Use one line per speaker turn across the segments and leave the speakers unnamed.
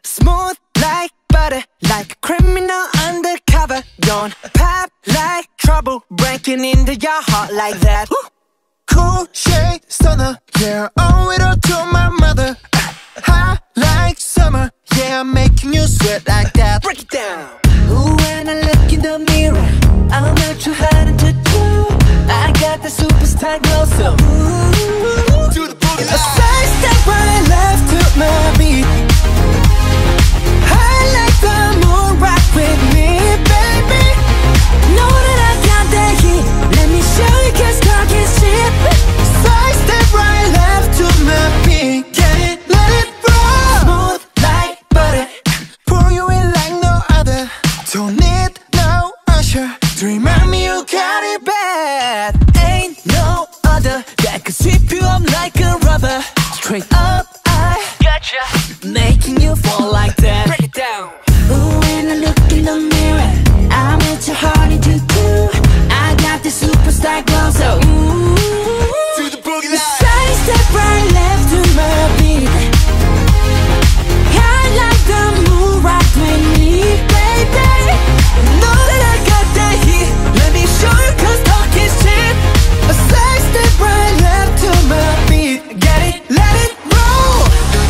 Smooth like butter, like a criminal undercover. Don't pop like trouble, breaking into your heart like that.
Cool shade stunner, yeah, owe it all to my mother. Hot like summer, yeah, I'm making you sweat like that.
Break it down.
Ooh, when I look in the mirror, I'm not too hard to do. I got the superstar glow, so ooh,
Do the boogie
a side step right left to my beat. I like the moon rock with me, baby.
know that I got that heat. Let me show you, cause talk is cheap.
Side step right left to my beat. Get it, let it roll.
Smooth like butter.
Pour you in like no other. Don't need no usher to remind me you got it bad.
Ain't no other that could sweep you up like a rubber. Straight up, I gotcha, making you fall like that. Break it down.
Ooh, when I look in the mirror, I'm at your heart to do. I got the superstar glow, so ooh,
Do the boogie line.
side step right left to my beat. I like the moon rock with me, baby.
Know that I got that heat. Let me show you, cause talk is cheap. A side step right left to my beat. Get it, let it roll.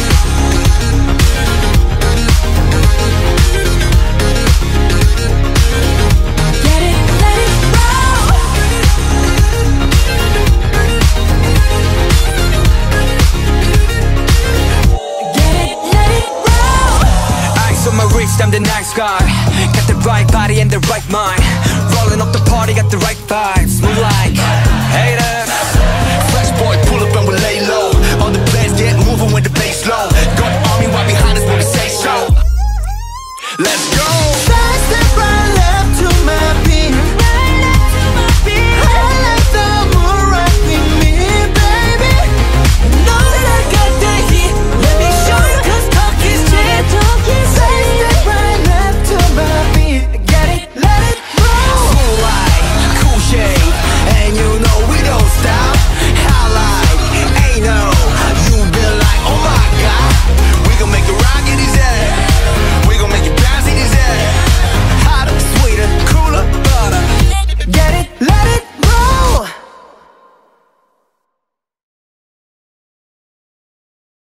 Get it, let it roll. Get it, let it roll.
Eyes on my wrist, I'm the nice guy. Got the right body and the right mind. Rolling up the party, got the right vibes. Move like